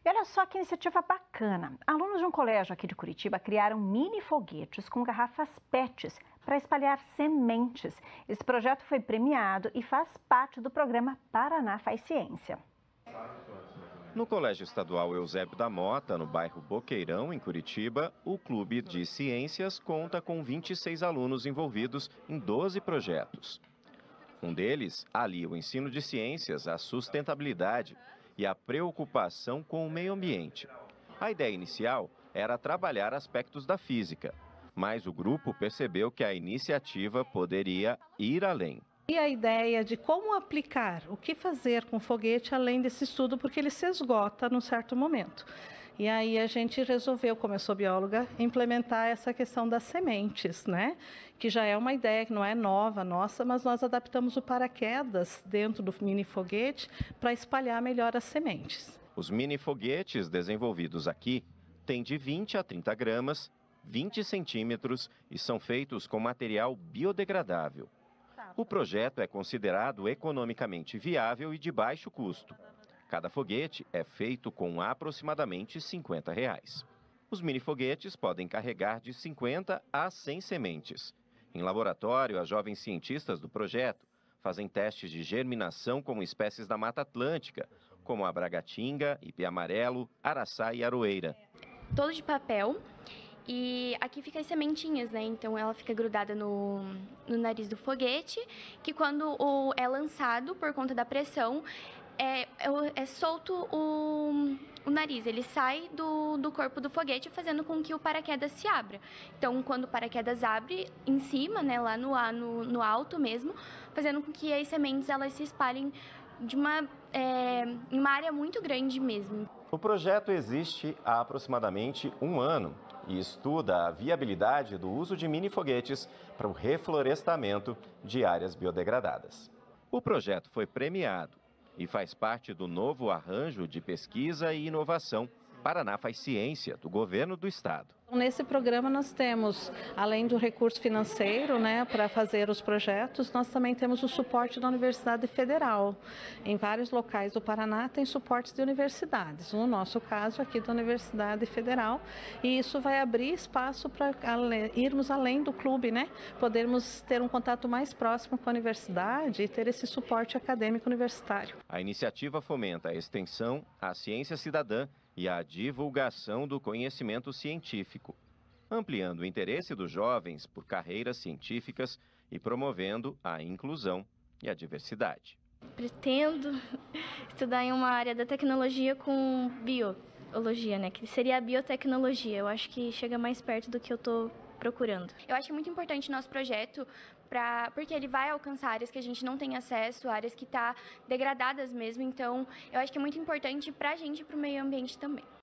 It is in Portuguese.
E olha só que iniciativa bacana. Alunos de um colégio aqui de Curitiba criaram mini foguetes com garrafas PETs para espalhar sementes. Esse projeto foi premiado e faz parte do programa Paraná Faz Ciência. No Colégio Estadual Eusébio da Mota, no bairro Boqueirão, em Curitiba, o Clube de Ciências conta com 26 alunos envolvidos em 12 projetos. Um deles alia o ensino de ciências, a sustentabilidade e a preocupação com o meio ambiente. A ideia inicial era trabalhar aspectos da física, mas o grupo percebeu que a iniciativa poderia ir além. E a ideia de como aplicar, o que fazer com o foguete além desse estudo, porque ele se esgota num certo momento. E aí a gente resolveu, como eu sou bióloga, implementar essa questão das sementes, né? Que já é uma ideia que não é nova nossa, mas nós adaptamos o paraquedas dentro do mini foguete para espalhar melhor as sementes. Os mini foguetes desenvolvidos aqui têm de 20 a 30 gramas, 20 centímetros e são feitos com material biodegradável. O projeto é considerado economicamente viável e de baixo custo. Cada foguete é feito com aproximadamente R$ 50. Os mini-foguetes podem carregar de 50 a 100 sementes. Em laboratório, as jovens cientistas do projeto fazem testes de germinação com espécies da Mata Atlântica, como a bragatinga, ipê-amarelo, araçá e aroeira. Todo de papel. E aqui fica as sementinhas, né? Então ela fica grudada no nariz do foguete, que quando é lançado por conta da pressão, é solto o nariz, ele sai do corpo do foguete, fazendo com que o paraquedas se abra. Então, quando o paraquedas abre em cima, né, lá no alto mesmo, fazendo com que as sementes elas se espalhem em uma área muito grande mesmo. O projeto existe há aproximadamente um ano e estuda a viabilidade do uso de mini-foguetes para o reflorestamento de áreas biodegradadas. O projeto foi premiado e faz parte do novo arranjo de pesquisa e inovação Paraná Faz Ciência, do governo do estado. Nesse programa nós temos, além do recurso financeiro, né, para fazer os projetos, nós também temos o suporte da Universidade Federal. Em vários locais do Paraná tem suportes de universidades, no nosso caso aqui da Universidade Federal, e isso vai abrir espaço para irmos além do clube, né, podermos ter um contato mais próximo com a universidade e ter esse suporte acadêmico universitário. A iniciativa fomenta a extensão, a ciência cidadã e a divulgação do conhecimento científico, ampliando o interesse dos jovens por carreiras científicas e promovendo a inclusão e a diversidade. Pretendo estudar em uma área da tecnologia com biologia, né? Que seria a biotecnologia. Eu acho que chega mais perto do que eu estou procurando. Eu acho muito importante o nosso projeto, porque ele vai alcançar áreas que a gente não tem acesso, áreas que estão degradadas mesmo. Então, eu acho que é muito importante para a gente e para o meio ambiente também.